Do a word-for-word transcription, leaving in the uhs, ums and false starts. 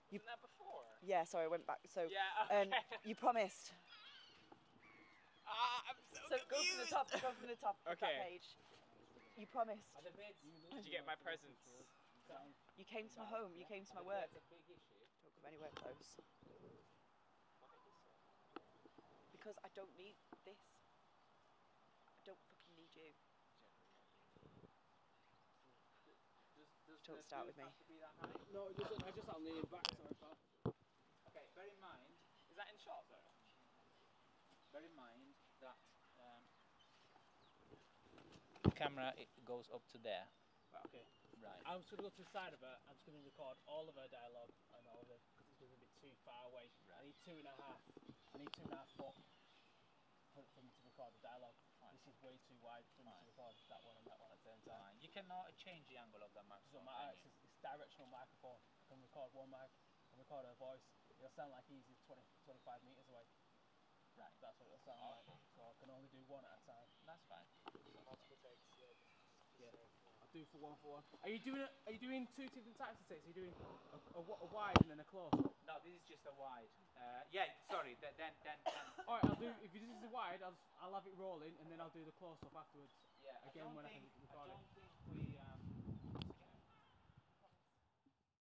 You, that before? Yeah, sorry, I went back. So, yeah, okay. um, you promised. Ah, I'm so, so confused. go from the top. Go from the top of okay. that page. You promised. Did you get my presents? You came to my home. You came to my work. Don't come anywhere close. Because I don't need this. I don't fucking need you. Does, does don't start with me. No, it doesn't. I just I'm leaning back. Sorry, pal. Okay, bear in mind. Is that in shot though? Bear in mind that um, the camera it goes up to there. Right, okay. Right. I'm just going to go to the side of her. I'm just going to record all of her dialogue and all of it because it's going to be too far away. Right. I need two and a half. I need two and a half foot for, for me to record the dialogue. Fine. This is way too wide for me Fine. to record that one and that one at the same time. Fine. You cannot change the angle of that microphone. It doesn't matter. It's, it's directional microphone. I can record one mic. I can record her voice. It'll sound like he's twenty, twenty-five metres away. Right. That's what it'll sound oh, like. Okay. So I can only do one at a time. That's fine. So multiple takes. Yeah. Yeah. I'll do for one for one. Are you doing it? Are you doing two different types of takes? Are you doing a, a, a wide and then a close? No, this is just a wide. Uh, yeah, sorry. Then, then, then. All right, I'll do. If this is a wide, I'll I'll have it rolling and then I'll do the close up afterwards. Yeah. Again I when think, I can record I don't it. think we. Um,